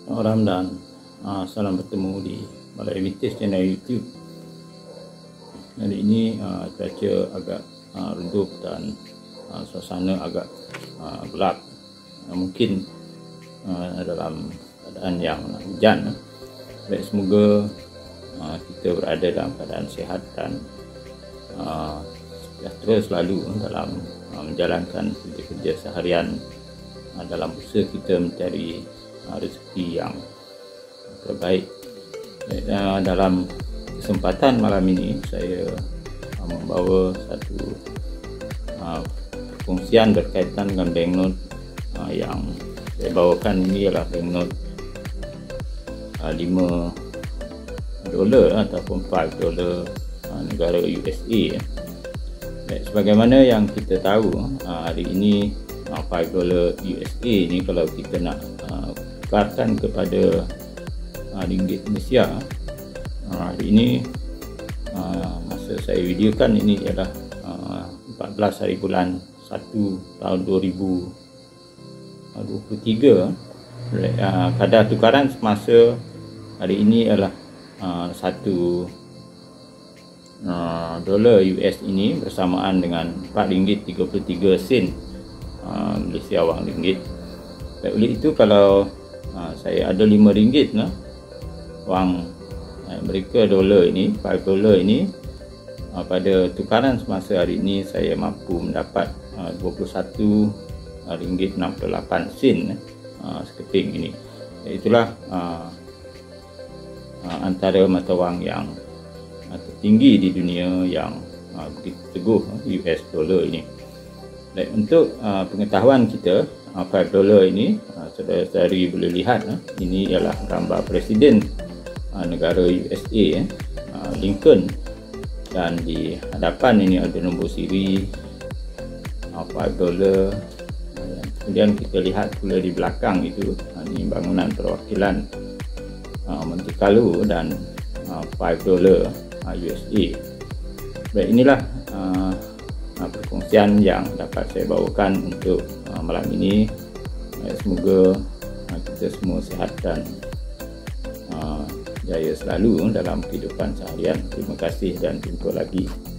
Ramadan. Salam bertemu di Malay Vintage channel YouTube. Hari ini cuaca agak redup dan suasana agak gelap. Mungkin dalam keadaan yang hujan. Baik, semoga kita berada dalam keadaan sihat dan sejahtera selalu dalam menjalankan kerja-kerja seharian dalam usaha kita mencari rezeki yang terbaik. Dalam kesempatan malam ini saya membawa satu perkongsian berkaitan dengan banknote yang saya bawakan. Ini adalah banknote $5 ataupun $5 negara USA. Sebagaimana yang kita tahu, hari ini $5 USA ini kalau kita nak tukarkan kepada ringgit Malaysia, hari ini masa saya videokan ini adalah 14 hari bulan 1 tahun 2023. Kadar tukaran semasa hari ini adalah $1 US ini bersamaan dengan RM4.33 Malaysia wang ringgit. Oleh itu, kalau saya ada RM5 wang Amerika dolar ini, $5 ini, pada tukaran semasa hari ini saya mampu mendapat RM21.68 sekeping ini. Itulah antara mata wang yang tertinggi di dunia yang begitu teguh, US dollar ini. Dan untuk pengetahuan kita, $5 ini saudara-saudari boleh lihat, ini ialah gambar Presiden negara USA, Lincoln, dan di hadapan ini ada nombor siri $5. Kemudian kita lihat pula di belakang itu, ini bangunan perwakilan Monte Carlo dan $5 USA. Baik, inilah perkongsian yang dapat saya bawakan untuk malam ini. Semoga kita semua sihat dan jaya selalu dalam kehidupan seharian. Terima kasih dan jumpa lagi.